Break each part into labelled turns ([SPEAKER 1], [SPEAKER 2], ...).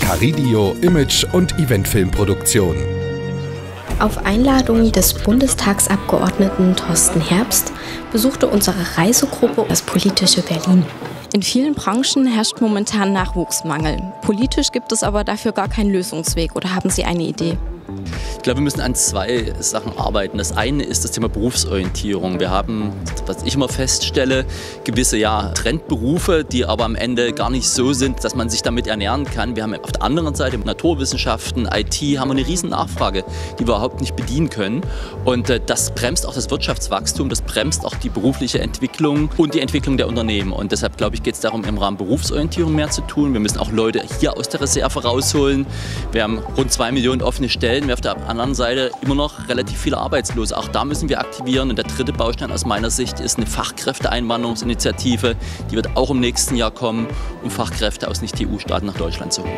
[SPEAKER 1] Caridio Image- und Eventfilmproduktion.
[SPEAKER 2] Auf Einladung des Bundestagsabgeordneten Thorsten Herbst besuchte unsere Reisegruppe das politische Berlin.
[SPEAKER 3] In vielen Branchen herrscht momentan Nachwuchsmangel. Politisch gibt es aber dafür gar keinen Lösungsweg. Oder haben Sie eine Idee?
[SPEAKER 4] Ich glaube, wir müssen an zwei Sachen arbeiten. Das eine ist das Thema Berufsorientierung. Wir haben, was ich immer feststelle, gewisse Trendberufe, die aber am Ende gar nicht so sind, dass man sich damit ernähren kann. Wir haben auf der anderen Seite Naturwissenschaften, IT, haben wir eine riesen Nachfrage, die wir überhaupt nicht bedienen können. Und das bremst auch das Wirtschaftswachstum, das bremst auch die berufliche Entwicklung und die Entwicklung der Unternehmen. Und deshalb, glaube ich, geht es darum, im Rahmen Berufsorientierung mehr zu tun. Wir müssen auch Leute hier aus der Reserve rausholen. Wir haben rund 2 Millionen offene Stellen. Wir auf der anderen Seite immer noch relativ viele Arbeitslose. Auch da müssen wir aktivieren. Und der dritte Baustein aus meiner Sicht ist eine Fachkräfteeinwanderungsinitiative. Die wird auch im nächsten Jahr kommen, um Fachkräfte aus Nicht-EU-Staaten nach Deutschland zu holen.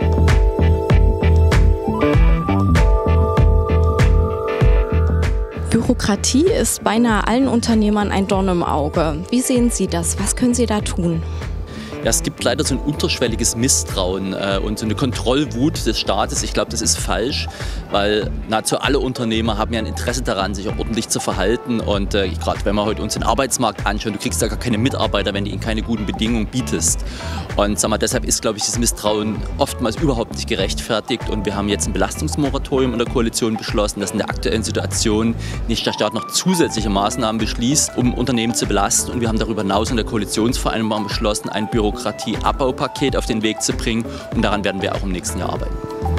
[SPEAKER 3] Bürokratie ist beinahe allen Unternehmern ein Dorn im Auge. Wie sehen Sie das? Was können Sie da tun?
[SPEAKER 4] Ja, es gibt leider so ein unterschwelliges Misstrauen und so eine Kontrollwut des Staates. Ich glaube, das ist falsch, weil nahezu alle Unternehmer haben ja ein Interesse daran, sich auch ordentlich zu verhalten. Und gerade wenn wir heute uns den Arbeitsmarkt anschauen, du kriegst da gar keine Mitarbeiter, wenn du ihnen keine guten Bedingungen bietest. Und deshalb ist, glaube ich, das Misstrauen oftmals überhaupt nicht gerechtfertigt. Und wir haben jetzt ein Belastungsmoratorium in der Koalition beschlossen, dass in der aktuellen Situation nicht der Staat noch zusätzliche Maßnahmen beschließt, um Unternehmen zu belasten. Und wir haben darüber hinaus in der Koalitionsvereinbarung beschlossen, ein Bürokratieabbaupaket auf den Weg zu bringen. Und daran werden wir auch im nächsten Jahr arbeiten.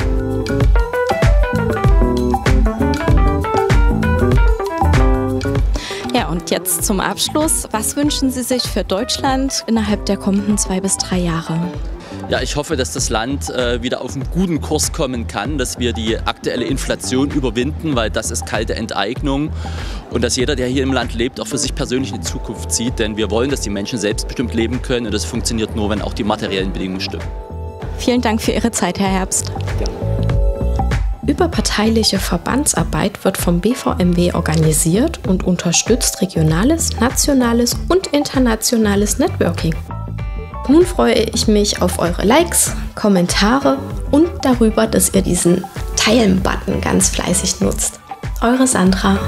[SPEAKER 3] Ja, und jetzt zum Abschluss. Was wünschen Sie sich für Deutschland innerhalb der kommenden 2 bis 3 Jahre?
[SPEAKER 4] Ja, ich hoffe, dass das Land wieder auf einen guten Kurs kommen kann, dass wir die aktuelle Inflation überwinden, weil das ist kalte Enteignung. Und dass jeder, der hier im Land lebt, auch für sich persönlich eine Zukunft sieht. Denn wir wollen, dass die Menschen selbstbestimmt leben können. Und das funktioniert nur, wenn auch die materiellen Bedingungen stimmen.
[SPEAKER 3] Vielen Dank für Ihre Zeit, Herr Herbst.
[SPEAKER 4] Ja.
[SPEAKER 2] Überparteiliche Verbandsarbeit wird vom BVMW organisiert und unterstützt regionales, nationales und internationales Networking. Nun freue ich mich auf eure Likes, Kommentare und darüber, dass ihr diesen Teilen-Button ganz fleißig nutzt. Eure Sandra.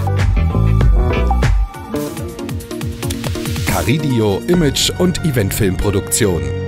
[SPEAKER 1] Caridio Image- und Eventfilmproduktion.